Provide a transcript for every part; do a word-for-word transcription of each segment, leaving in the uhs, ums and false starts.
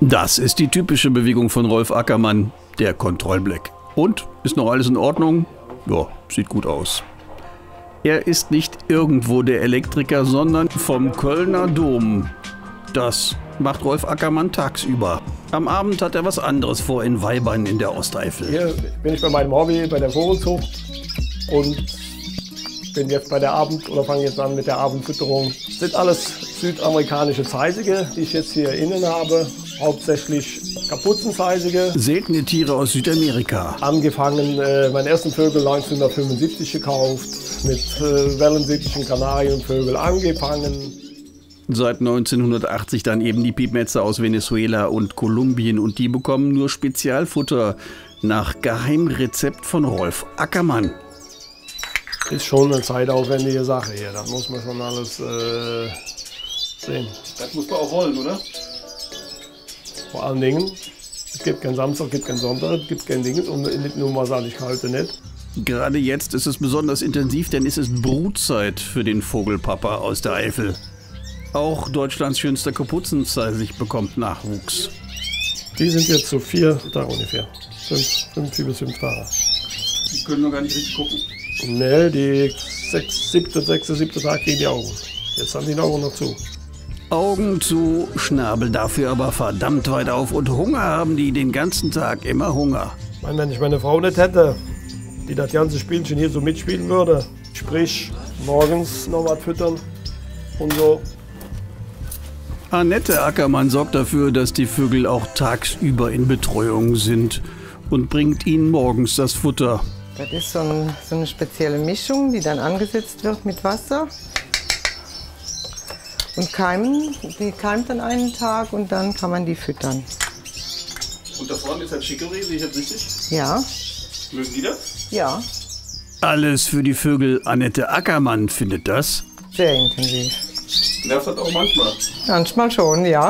Das ist die typische Bewegung von Rolf Ackermann, der Kontrollblick. Und, ist noch alles in Ordnung? Ja, sieht gut aus. Er ist nicht irgendwo der Elektriker, sondern vom Kölner Dom. Das macht Rolf Ackermann tagsüber. Am Abend hat er was anderes vor in Weibern in der Osteifel. Hier bin ich bei meinem Hobby, bei der Vogelzucht und bin jetzt bei der Abend- oder fange jetzt an mit der Abendfütterung. Das sind alles südamerikanische Zeisige, die ich jetzt hier innen habe. Hauptsächlich Kapuzenzeisige. Seltene Tiere aus Südamerika. Angefangen, äh, meinen ersten Vögel neunzehnhundertfünfundsiebzig gekauft, mit äh, wellensittichen Kanarienvögel angefangen. Seit neunzehnhundertachtzig dann eben die Piepmetzer aus Venezuela und Kolumbien und die bekommen nur Spezialfutter nach Geheimrezept von Rolf Ackermann. Ist schon eine zeitaufwendige Sache hier, das muss man schon alles äh, sehen. Das muss man auch wollen, oder? Vor allen Dingen, es gibt keinen Samstag, es gibt keinen Sonntag, es gibt kein Ding und nicht nur mal sagen, ich halte nicht. Gerade jetzt ist es besonders intensiv, denn es ist Brutzeit für den Vogelpapa aus der Eifel. Auch Deutschlands schönster Kapuzenzeisig bekommt Nachwuchs. Die sind jetzt so vier Tage ungefähr. Fünf, fünf, vier bis fünf Tage. Die können noch gar nicht richtig gucken. Ne, die sechs, siebte, sechste, siebte Tag gehen die Augen. Jetzt haben die Augen noch zu. Augen zu, Schnabel dafür aber verdammt weit auf und Hunger haben die den ganzen Tag, immer Hunger. Ich meine, wenn ich meine Frau nicht hätte, die das ganze Spielchen hier so mitspielen würde, sprich morgens noch was füttern und so. Annette Ackermann sorgt dafür, dass die Vögel auch tagsüber in Betreuung sind und bringt ihnen morgens das Futter. Das ist so, ein, so eine spezielle Mischung, die dann angesetzt wird mit Wasser und keimen. Die keimt dann einen Tag und dann kann man die füttern. Und da vorne ist halt Chicorée, sehe ich das richtig? Ja. Mögen die das? Ja. Alles für die Vögel. Annette Ackermann findet das sehr intensiv. Nervt das auch manchmal? Manchmal schon, ja.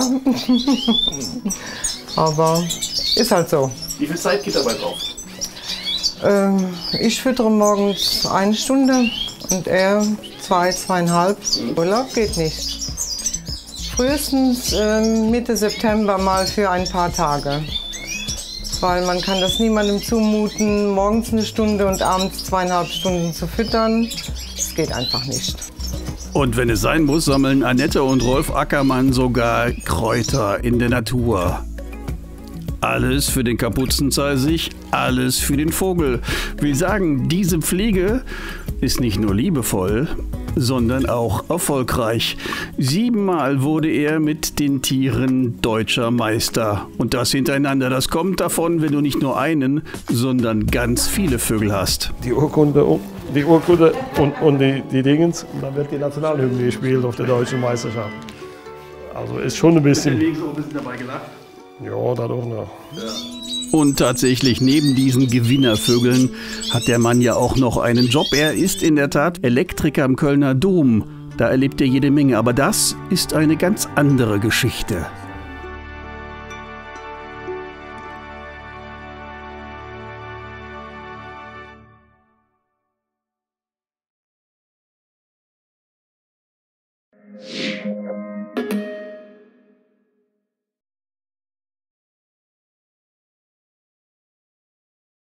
Aber ist halt so. Wie viel Zeit geht dabei drauf? Ähm, ich füttere morgens eine Stunde und er zwei, zweieinhalb. Urlaub geht nicht. Frühestens ähm, Mitte September mal für ein paar Tage. Weil man kann das niemandem zumuten, morgens eine Stunde und abends zweieinhalb Stunden zu füttern. Das geht einfach nicht. Und wenn es sein muss, sammeln Annette und Rolf Ackermann sogar Kräuter in der Natur. Alles für den Kapuzenzeisig, alles für den Vogel. Will sagen, diese Pflege ist nicht nur liebevoll, sondern auch erfolgreich. Siebenmal wurde er mit den Tieren deutscher Meister. Und das hintereinander. Das kommt davon, wenn du nicht nur einen, sondern ganz viele Vögel hast. Die Urkunde, die Urkunde und, und die, die Dingens, und dann wird die Nationalhymne gespielt auf der deutschen Meisterschaft. Also ist schon ein bisschen. Deswegen so ein bisschen dabei gelacht. Ja, da doch noch. Ja. Und tatsächlich, neben diesen Gewinnervögeln hat der Mann ja auch noch einen Job. Er ist in der Tat Elektriker am Kölner Dom. Da erlebt er jede Menge. Aber das ist eine ganz andere Geschichte.